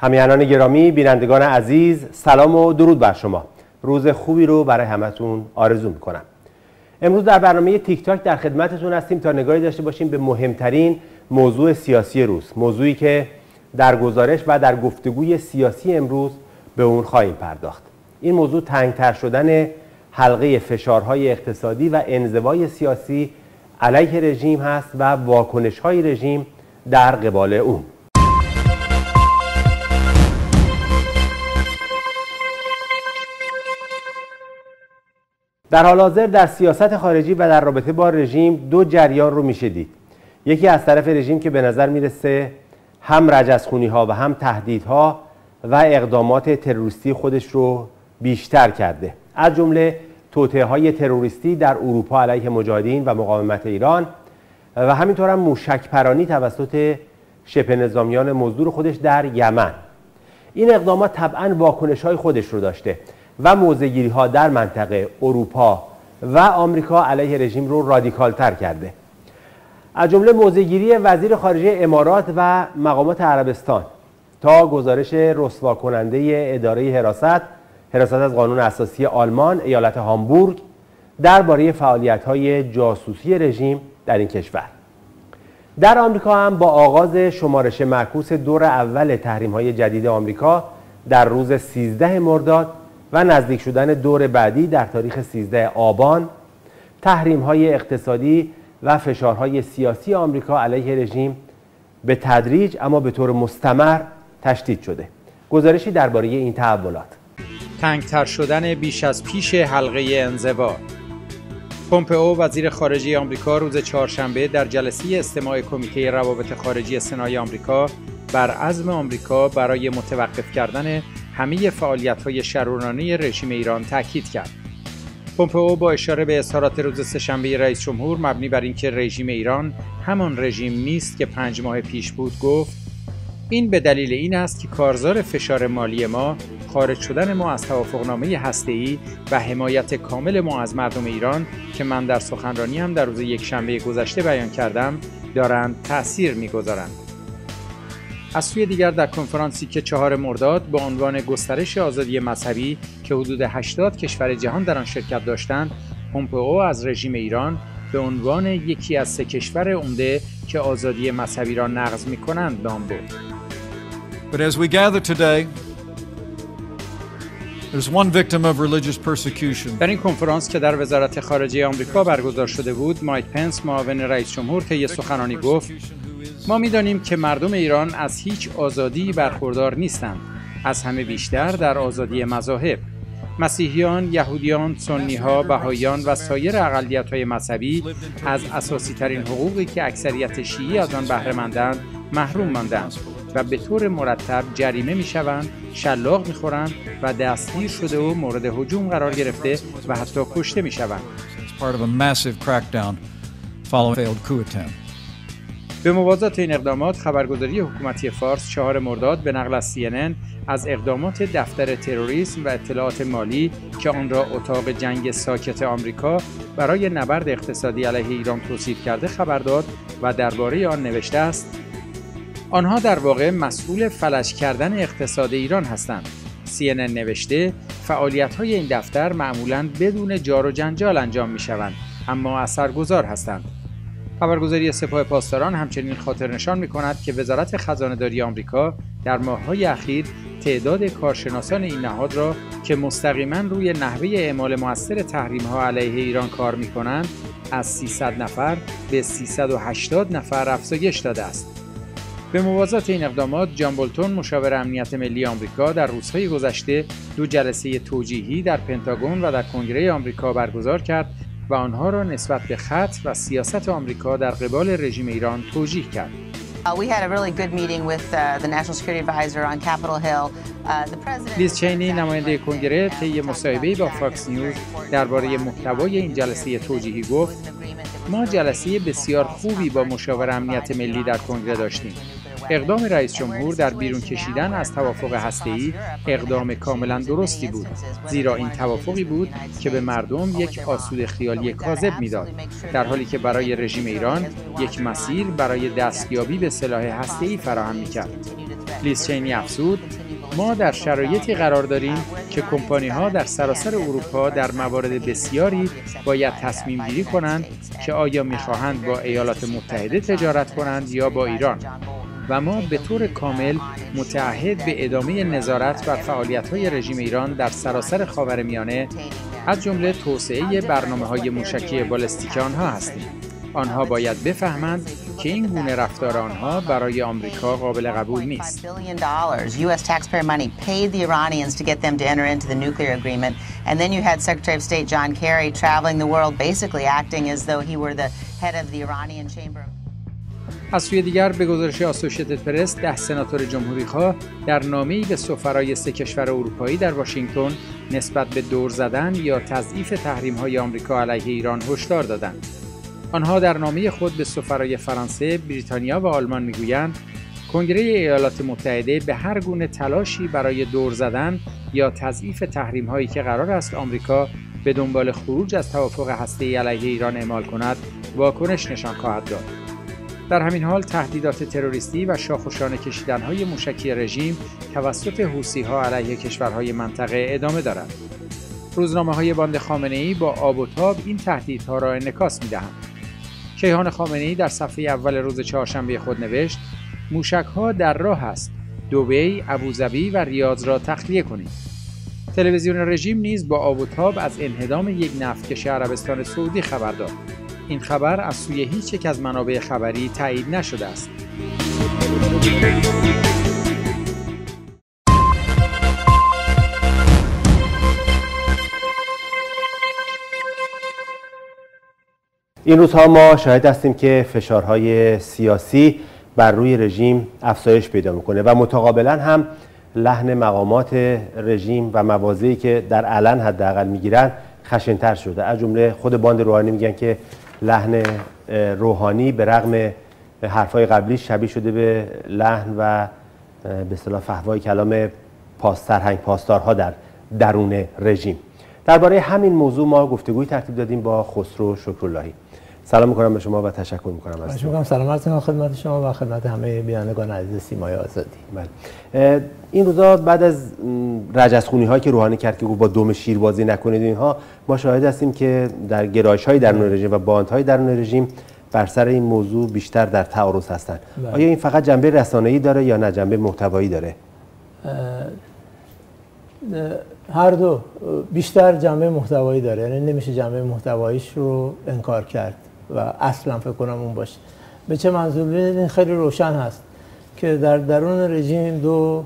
همیهنان گرامی، بینندگان عزیز، سلام و درود بر شما. روز خوبی رو برای همتون آرزو میکنم. امروز در برنامه تیک تاک در خدمتتون هستیم تا نگاهی داشته باشیم به مهمترین موضوع سیاسی روز، موضوعی که در گزارش و در گفتگوی سیاسی امروز به اون خواهیم پرداخت. این موضوع تنگتر شدن حلقه فشارهای اقتصادی و انزوای سیاسی علیه رژیم هست و واکنش‌های رژیم در قبال اون. در حال حاضر در سیاست خارجی و در رابطه با رژیم دو جریان رو میشه دید. یکی از طرف رژیم که به نظر میرسه هم رجزخونی‌ها و هم تهدیدها و اقدامات تروریستی خودش رو بیشتر کرده، از جمله توطئه‌های تروریستی در اروپا علیه مجاهدین و مقاومت ایران و همینطور هم موشک‌پرانی توسط شبه نظامیان مزدور خودش در یمن. این اقدامات طبعاً واکنش‌های خودش رو داشته و موضع‌گیری‌ها در منطقه اروپا و آمریکا علیه رژیم رو رادیکال‌تر کرده. از جمله موضع‌گیری وزیر خارجه امارات و مقامات عربستان تا گزارش رسوا کننده اداره حراست از قانون اساسی آلمان ایالت هامبورگ درباره فعالیت‌های جاسوسی رژیم در این کشور. در آمریکا هم با آغاز شمارش معکوس دور اول تحریم‌های جدید آمریکا در روز 13 مرداد و نزدیک شدن دور بعدی در تاریخ 13 آبان، تحریم‌های اقتصادی و فشارهای سیاسی آمریکا علیه رژیم به تدریج اما به طور مستمر تشدید شده. گزارشی درباره این تحولات. تنگتر شدن بیش از پیش حلقه انزوا. پومپئو وزیر خارجه آمریکا روز چهارشنبه در جلسه استماع کمیته روابط خارجی سنای آمریکا بر عزم آمریکا برای متوقف کردن همه فعالیت‌های شرورانه رژیم ایران تاکید کرد. پومپئو با اشاره به اظهارات روز سه‌شنبه رئیس جمهور مبنی بر اینکه رژیم ایران همان رژیم نیست که 5 ماه پیش بود گفت: این به دلیل این است که کارزار فشار مالی ما، خارج شدن ما از توافقنامه هسته‌ای و حمایت کامل ما از مردم ایران که من در سخنرانیم در روز یکشنبه گذشته بیان کردم دارند تأثیر می‌گذارند. از سوی دیگر در کنفرانسی که 4 مرداد با عنوان گسترش آزادی مذهبی که حدود 80 کشور جهان در آن شرکت داشتند، پومپئو از رژیم ایران به عنوان یکی از 3 کشور عمده که آزادی مذهبی را نقض می‌کنند نام برد. But as we gather today, there's one victim of religious persecution. در این کنفرانس که در وزارت خارجه آمریکا برگزار شده بود، مایک پنس معاون رئیس جمهور طی سخنرانی گفت: ما می‌دانیم که مردم ایران از هیچ آزادی برخوردار نیستند، از همه بیشتر در آزادی مذاهب. مسیحیان، یهودیان، سنی‌ها، بهائیان و سایر اقلیت‌های مذهبی از اساسی‌ترین حقوقی که اکثریت شیعی از آن بهره‌مندند محروم ماندند و به طور مرتب جریمه می‌شوند، شلاق می‌خورند و دستگیر شده و مورد هجوم قرار گرفته و حتی کشته می‌شوند. به موازات این اقدامات، خبرگزاری حکومتی فارس 4 مرداد به نقل از CNN از اقدامات دفتر تروریسم و اطلاعات مالی که آن را اتاق جنگ ساکت آمریکا برای نبرد اقتصادی علیه ایران توصیف کرده خبر داد و درباره آن نوشته است: آنها در واقع مسئول فلج کردن اقتصاد ایران هستند. CNN نوشته فعالیت‌های این دفتر معمولاً بدون جار و جنجال انجام می‌شوند، اما اثرگذار هستند. خبرگزاری سپاه پاسداران همچنین خاطر نشان می‌کند که وزارت خزانه‌داری آمریکا در ماه‌های اخیر تعداد کارشناسان این نهاد را که مستقیماً روی نحوه اعمال مؤثر تحریم‌ها علیه ایران کار می‌کنند از 300 نفر به 380 نفر افزایش داده است. به موازات این اقدامات، جان بولتون مشاور امنیت ملی آمریکا در روزهای گذشته 2 جلسه توجیهی در پنتاگون و در کنگره آمریکا برگزار کرد و آنها را نسبت به خط و سیاست آمریکا در قبال رژیم ایران توجیه کرد. لیز چینی نماینده کنگره طی مصاحبه‌ای با فاکس نیوز درباره محتوای این جلسه توجیهی گفت: ما جلسه بسیار خوبی با مشاور امنیت ملی در کنگره داشتیم. اقدام رئیس جمهور در بیرون کشیدن از توافق هسته‌ای اقدام کاملا درستی بود، زیرا این توافقی بود که به مردم یک آسوده خیالی کاذب میداد، در حالی که برای رژیم ایران یک مسیر برای دستیابی به سلاح هسته‌ای فراهم میکرد. لیز چینی افزود: ما در شرایطی قرار داریم که کمپانی‌ها در سراسر اروپا در موارد بسیاری باید تصمیم گیری کنند که آیا می‌خواهند با ایالات متحده تجارت کنند یا با ایران، و ما به طور کامل متعهد به ادامه نظارت بر فعالیت‌های رژیم ایران در سراسر خاورمیانه، از جمله توسعه برنامه‌های موشکی بالستیک آنها هستیم. آنها باید بفهمند که این گونه رفتار آنها برای آمریکا قابل قبول نیست. US taxpayer money paid the Iranians to get them to enter into the nuclear agreement, and then you had Secretary of State John Kerry traveling the world basically acting as though he were the head of the Iranian chamber. از سوی دیگر به گزارش آسوشیتد پرس 10 سناتور جمهوری‌خواه در نامه‌ای به سفرای 3 کشور اروپایی در واشنگتن نسبت به دور زدن یا تضعیف تحریم‌های آمریکا علیه ایران هشدار دادند. آنها در نامه خود به سفرای فرانسه، بریتانیا و آلمان میگویند کنگره ایالات متحده به هر گونه تلاشی برای دور زدن یا تضعیف تحریم‌هایی که قرار است آمریکا به دنبال خروج از توافق هسته‌ای علیه ایران اعمال کند، واکنش نشان خواهد داد. در همین حال تهدیدات تروریستی و شاخوشانه کشیدن‌های موشکی رژیم توسط حوثی‌ها علیه کشورهای منطقه ادامه دارد. روزنامه‌های باند خامنه‌ای با آب و تاب این تهدیدها را انعکاس می‌دهند. کیهان خامنه‌ای در صفحه اول روز چهارشنبه خود نوشت: موشک‌ها در راه است. دبی، ابوظبی و ریاض را تخلیه کنید. تلویزیون رژیم نیز با آب و تاب از انهدام یک نفتکش عربستان سعودی خبر داد. این خبر از سوی هیچ یک از منابع خبری تایید نشده است. این روزها ما شاهد هستیم که فشارهای سیاسی بر روی رژیم افزایش پیدا میکنه و متقابلا هم لحن مقامات رژیم و مواضعی که در علن حداقل میگیرن خشن‌تر شده. از جمله خود باند روحانی میگن که لحن روحانی به رغم حرفای قبلی شبیه شده به لحن و به اصطلاح فحوای کلام سرهنگ پاسدارها در درون رژیم. درباره همین موضوع ما گفتگوی ترتیب دادیم با خسرو شکراللهی. سلام میکنم به شما و تشکر میکنم از شما. سلام عرض میکنم خدمت شما و خدمت همه بینندگان عزیز سیمای آزادی. بله. این روزا بعد از رجزخونی هایی که روحانی کرد که گفت با دم شیر بازی نکنید اینها، ما شاهد هستیم که در گرایش های درون رژیم و باندهای درون رژیم بر سر این موضوع بیشتر در تعارض هستند. آیا این فقط جنبه رسانه‌ای داره یا نه جنبه محتوایی داره؟ هر دو. بیشتر جنبه محتوایی داره، یعنی نمیشه جنبه محتواییش رو انکار کرد و اصلا فکر کنم اون باشه. به چه منظور؟ این خیلی روشن هست که در درون رژیم دو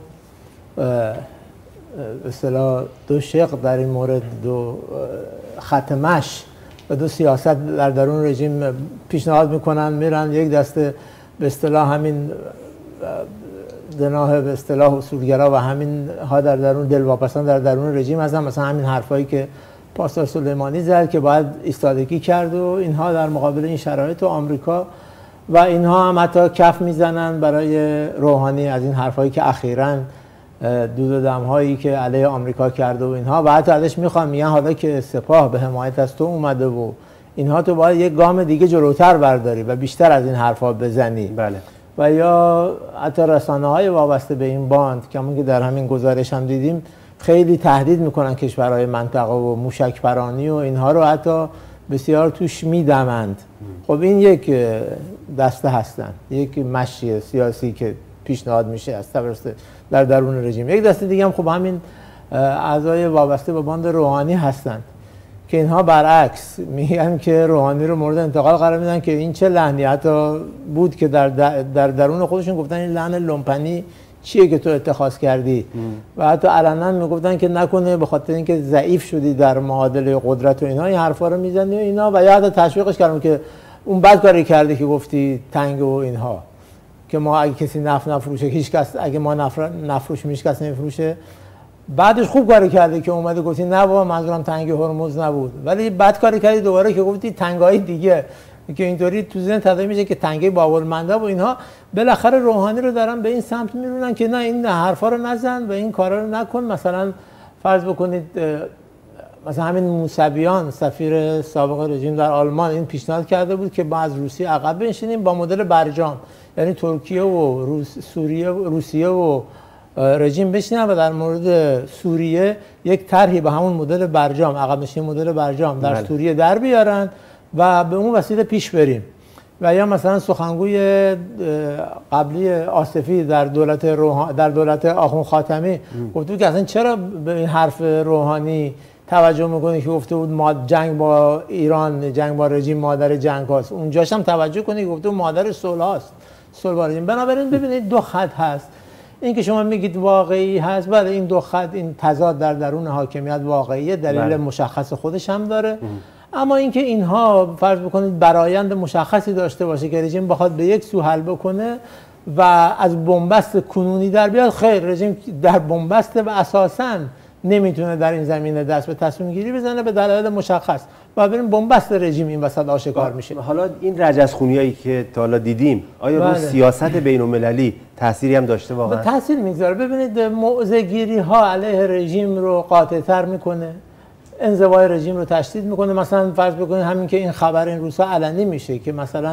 اصطلاح دو شق در این مورد، دو خط مشی و دو سیاست در درون رژیم پیشنهاد میکنن، میرن یک دسته به اصطلاح همین جناح به اصطلاح اصولگرا و همین ها در درون دلواپسان در درون رژیم هستن، مثلا همین حرفایی که پاسدار سلیمانی زد که باید ایستادگی کرد و اینها در مقابل این شرایط و آمریکا و اینها هم حتی کف میزنن برای روحانی از این حرفایی که اخیراً دود و دمهایی که علیه آمریکا کرده و اینها، و حتی ازش میگن حالا که سپاه به حمایت از تو اومده و اینها، تو باید یک گام دیگه جلوتر برداری و بیشتر از این حرفا بزنی. بله. و یا حتی رسانه‌های وابسته به این باند که همون که در همین گزارش هم دیدیم خیلی تهدید میکنن کشورهای منطقه و موشک پرانی و اینها رو حتی بسیار توش میدمند. خب این یک دسته هستن، یک مشی سیاسی که پیشنهاد میشه از توسط در درون رژیم. یک دسته دیگه هم خب همین اعضای وابسته به باند روحانی هستند که اینها برعکس میگن که روحانی رو مورد انتقاد قرار میدن که این چه لحنی حتی بود که در درون خودشون گفتن این لحن لومپنی چیه که تو اتخاذ کردی و حتی علنا میگفتن که نکنه به خاطر اینکه ضعیف شدی در معادله قدرت و اینا این حرفا رو میزنی و اینا، و یا حتی تشویقش کردن که اون بد کاری کرده که گفتی تنگ و اینها، که ما اگه کسی نفت نفروشه هیچ کس، اگه ما نفروشیم هیچ کس نمیفروشه. بعدش خوب کاری کرده که اومده گفتی نه بابا منظورم تنگ هرمز نبود، ولی بد کاری کردی دوباره که گفتی تنگای دیگه، که اینطوری تو ذهن تداعی میشه که تنگه بابالمنده و اینها. بالاخره روحانی رو دارن به این سمت میرونن که نه این حرفا رو نزن و این کارا رو نکن. مثلا فرض بکنید مثلا همین موسویان سفیر سابق رژیم در آلمان این پیشنهاد کرده بود که ما از روسیه عقب بنشینیم با مدل برجام، یعنی ترکیه و روسیه و رژیم بشینن و در مورد سوریه یک طرحی به همون مدل برجام، عقب نشینی مدل برجام در سوریه در بیارن و به اون وسیله پیش بریم. و یا مثلا سخنگوی قبلی آصفی در دولت آخوند خاتمی گفته بود که اصلا چرا به این حرف روحانی توجه میکنی که گفته بود ما جنگ با ایران، جنگ با رژیم مادر جنگ هاست. اونجاش هم توجه کنی که گفته بود مادر صلح هاست، صلح با رژیم. بنابراین ببینید دو خط هست. این که شما میگید واقعی هست، بله این دو خط، این تضاد در درون حاکمیت واقعیه، دلیل مشخص خودش هم داره. اما اینکه اینها فرض بکنید برآیند مشخصی داشته باشه که رژیم بخواد به یک سو حل بکنه و از بنبست کنونی در بیاد، خیر، رژیم در بنبست و اساساً نمیتونه در این زمینه دست به تصمیم گیری بزنه به دلایل مشخص و ببینیم بنبست رژیم این وسط آشکار میشه. حالا این رجزخونیایی که تا حالا دیدیم آیا رو سیاست بین‌المللی تأثیری هم داشته واقعا؟ تأثیر میگذاره. ببینید موضع‌گیری ها علیه رژیم رو قاطع‌تر میکنه، انزوای رژیم رو تشدید میکنه. مثلا فرض بکنید همین که این خبر این روزها علنی میشه که مثلا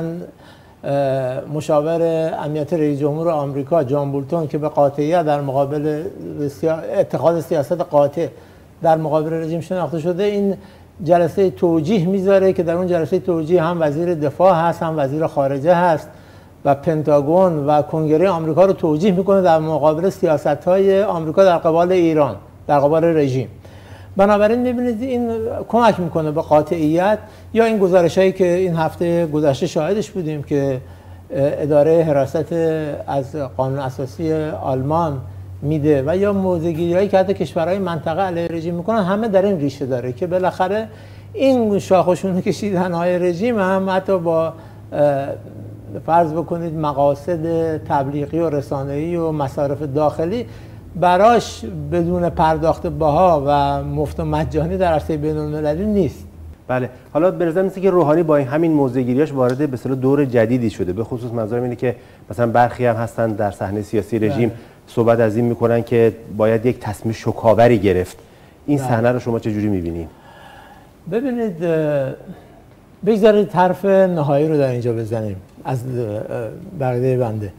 مشاور امنیت رئیس جمهور آمریکا جان بولتون که به قاطعیت در مقابل اتخاذ سیاست قاطع در مقابل رژیم شناخته شده، این جلسه توجیه میذاره که در اون جلسه توجیه هم وزیر دفاع هست، هم وزیر خارجه هست و پنتاگون و کنگره آمریکا رو توجیه میکنه در مقابل سیاست‌های آمریکا در قبال ایران، در قبال رژیم. بنابراین می‌بینید این کمک میکنه به قاطعیت. یا این گزارش‌هایی که این هفته گذشته شاهدش بودیم که اداره حراست از قانون اساسی آلمان میده و یا موضع‌گیری‌هایی که حتی کشورهای منطقه علیه رژیم میکنن، همه در این ریشه داره که بالاخره این شاخشون کشیدن‌های رژیم هم حتی با فرض بکنید مقاصد تبلیغی و رسانه‌ای و مصارف داخلی براش بدون پرداخت بها و مفت و مجانی در عرصه بین‌المللی نیست. بله، حالا به نظر میاد که روحانی با همین موضع‌گیریاش وارد به اصطلاح دور جدیدی شده. به خصوص منظورم اینه که مثلا برخی هم هستن در صحنه سیاسی رژیم صحبت از این میکنن که باید یک تصمیم شوک‌آوری گرفت. این صحنه رو شما چه جوری می‌بینید؟ ببینید، بگذارید حرف نهایی رو در اینجا بزنیم از بقیه بنده.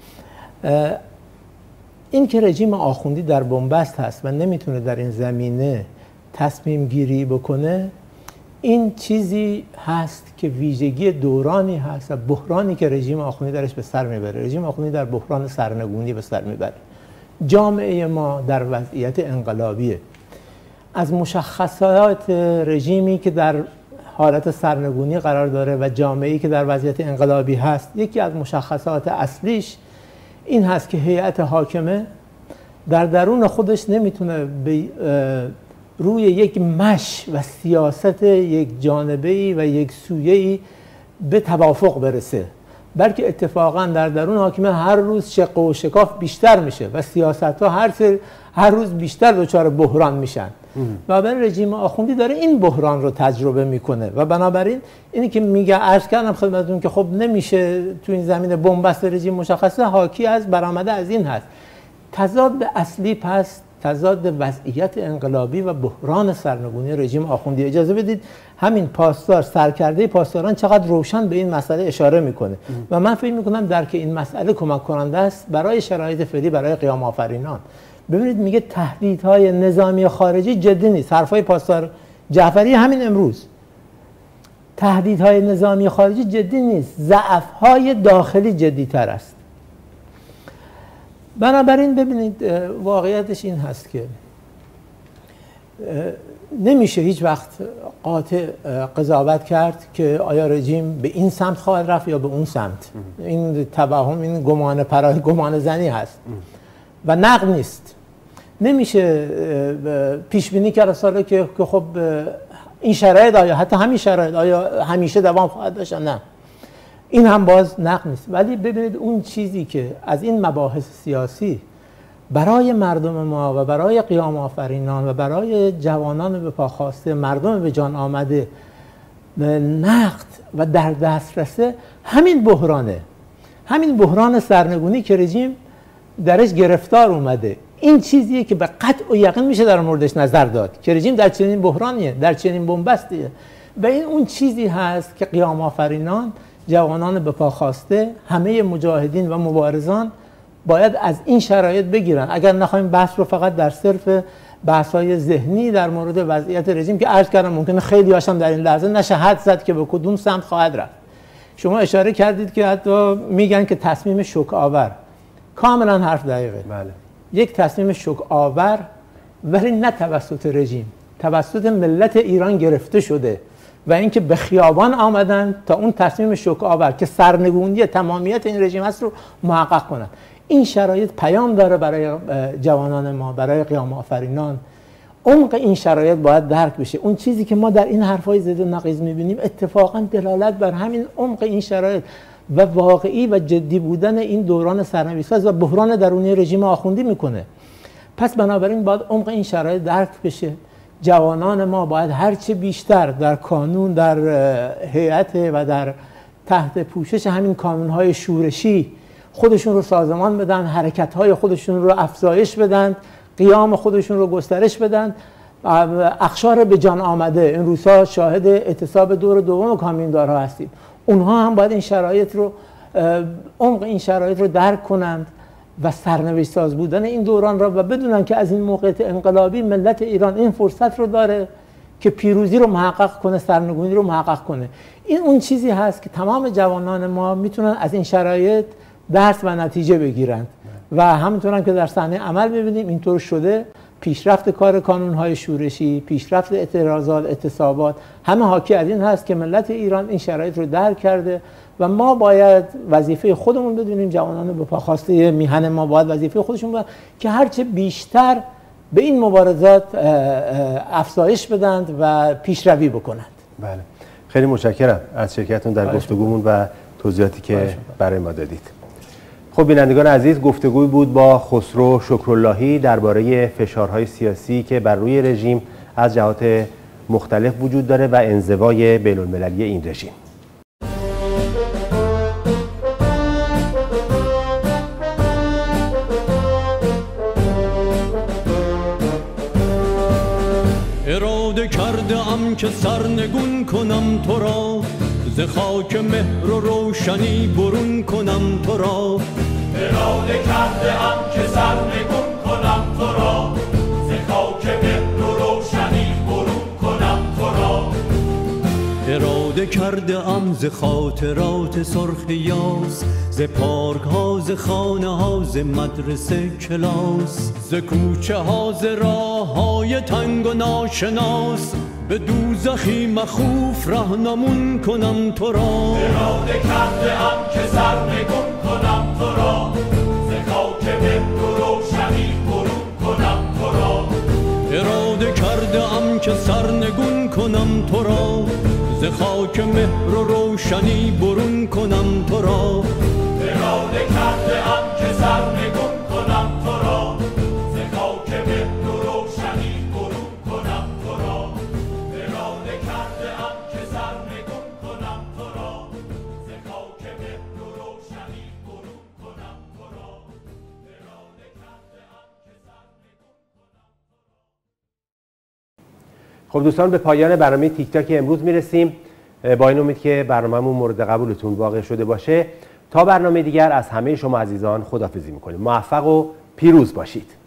این که رژیم آخوندی در بنبست هست و نمیتونه در این زمینه تصمیم گیری بکنه، این چیزی هست که ویژگی دورانی هست و بحرانی که رژیم آخوندی درش به سر میبره. رژیم آخوندی در بحران سرنگونی به سر میبره. جامعه ما در وضعیت انقلابیه. از مشخصات رژیمی که در حالت سرنگونی قرار داره و جامعه‌ای که در وضعیت انقلابی هست، یکی از مشخصات اصلیش این هست که هیئت حاکمه در درون خودش نمیتونه روی یک مش و سیاست یک جانبه‌ای و یک سویه‌ای به توافق برسه، بلکه اتفاقا در درون حاکمه هر روز شق و شکاف بیشتر میشه و سیاست‌ها هر روز بیشتر دچار بحران میشن. و بنابراین رژیم آخوندی داره این بحران رو تجربه میکنه و بنابراین اینی که میگه، عرض کردم خدمتتون که خب نمیشه تو این زمینه بنبست رژیم مشخصه، حاکی از برآمده از این هست. تضاد اصلی پس تضاد وضعیت انقلابی و بحران سرنگونی رژیم آخوندی. اجازه بدید همین پاسدار، سرکرده پاسداران چقدر روشن به این مسئله اشاره میکنه و من فکر میکنم درک این مسئله کمک کننده است برای شرایط فعلی، برای قیام آفرینان. ببینید میگه تهدیدهای نظامی خارجی جدی نیست. حرفای پاسدار جعفری همین امروز، تهدیدهای نظامی خارجی جدی نیست، ضعف‌های داخلی جدی‌تر است. بنابراین ببینید واقعیتش این هست که نمیشه هیچ وقت قاطع قضاوت کرد که آیا رژیم به این سمت خواهد رفت یا به اون سمت. این توهم، این گمان زنی هست و نقد نیست. نمیشه پیش بینی کرد ساله که خب این شرایط آیا حتی همین شرایط آیا همیشه دوام خواهد داشت؟ نه، این هم باز نقد نیست. ولی ببینید اون چیزی که از این مباحث سیاسی برای مردم ما و برای قیام آفرینان و برای جوانان به پا خواسته، مردم به جان آمده نقد و در دسترسه، همین بحرانه، همین بحران سرنگونی که رژیم درش گرفتار اومده. این چیزیه که به قطع و یقین میشه در موردش نظر داد که رژیم در چنین بحرانیه، در چنین بنبستیه. و این اون چیزی هست که قیام آفرینان، جوانان به پا خواسته، همه مجاهدین و مبارزان باید از این شرایط بگیرن. اگر نخوایم بحث رو فقط در صرف بحث‌های ذهنی در مورد وضعیت رژیم که عرض کردم ممکنه خیلی هاشم در این لحظه نشه حد زد که به کدوم سمت خواهد رفت. شما اشاره کردید که حتی میگن که تصمیم شوک آور، کاملا حرف دقیقه. بله. یک تصمیم شوک آور، ولی نه توسط رژیم، توسط ملت ایران گرفته شده و اینکه به خیابان آمدن تا اون تصمیم شوک آور که سرنگونی تمامیت این رژیم است رو محقق کنند. این شرایط پیام داره برای جوانان ما، برای قیام آفرینان. عمق این شرایط باید درک بشه. اون چیزی که ما در این حرفای زد و نقیض می‌بینیم اتفاقا دلالت بر همین عمق این شرایط و واقعی و جدی بودن این دوران سرنوشت‌ساز و بحران درونی رژیم آخوندی میکنه. پس بنابراین باید عمق این شرایط درک بشه. جوانان ما باید هرچه بیشتر در قانون، در هیئت و در تحت پوشش همین قانون‌های شورشی خودشون رو سازمان بدن، حرکت‌های خودشون رو افزایش بدن، قیام خودشون رو گسترش بدن. اقشار به جان آمده این روزها شاهد اعتصاب دور دوم کامیوندارها هستیم. اونها هم باید این شرایط رو، عمق این شرایط رو درک کنند و سرنوشت ساز بودن این دوران را و بدونن که از این موقعیت انقلابی ملت ایران این فرصت رو داره که پیروزی رو محقق کنه، سرنگونی رو محقق کنه. این اون چیزی هست که تمام جوانان ما میتونن از این شرایط درس و نتیجه بگیرند و همونطور که در صحنه عمل ببینیم اینطور شده. پیشرفت کار کانون‌های شورشی، پیشرفت اعتراضات، اعتصابات، همه حاکی از این هست که ملت ایران این شرایط رو درک کرده و ما باید وظیفه خودمون بدونیم. جوانان به پا خواسته میهن ما باید وظیفه خودشون بدونن که هرچه بیشتر به این مبارزات افزایش بدند و پیشروی بکنند. بله، خیلی متشکرم از شرکتتون در گفتگومون و توضیحاتی که برای ما دادید. خب بینندگان عزیز، گفتگوی بود با خسرو شکراللهی درباره فشارهای سیاسی که بر روی رژیم از جهات مختلف وجود داره و انزوای بین‌المللی این رژیم. اراده کرده ام که سرنگون کنم تو را، ز خاک مهر و روشنی برون کنم تو را. اراده کرده ام که سرنگون کنم تو را، ز خاک مهر و روشنی برون کنم تو را. اراده کرده ام ز خاطرات سرخ یاس، ز پارک ها، ز خانه ها، ز مدرسه کلاس، ز کوچه ها، ز راه های تنگ و ناشناس، به دوزخی مخوف راهنمون کنم تو را. اراده کرده ام که سرنگون کنم تو را، ز خاک مهر و روشنی برون کنم تو را. اراده کرده ام که سرنگون کنم تو را، ز خاک مهر و روشنی برون کنم تو را. اراده کرده ام که سرنگون کنم تو را، ز خاک مهر و روشنی برون کنم تو را. اراده کرده ام که سرنگون کنم تو را، ز خاک مهر و روشنی برون کنم تو را. اراده کرده ام که سرنگون کنم. خب دوستان، به پایان برنامه تیک تاک امروز میرسیم. با این امید که برنامه‌مون مورد قبولتون واقع شده باشه. تا برنامه دیگر از همه شما عزیزان خداحافظی میکنیم. موفق و پیروز باشید.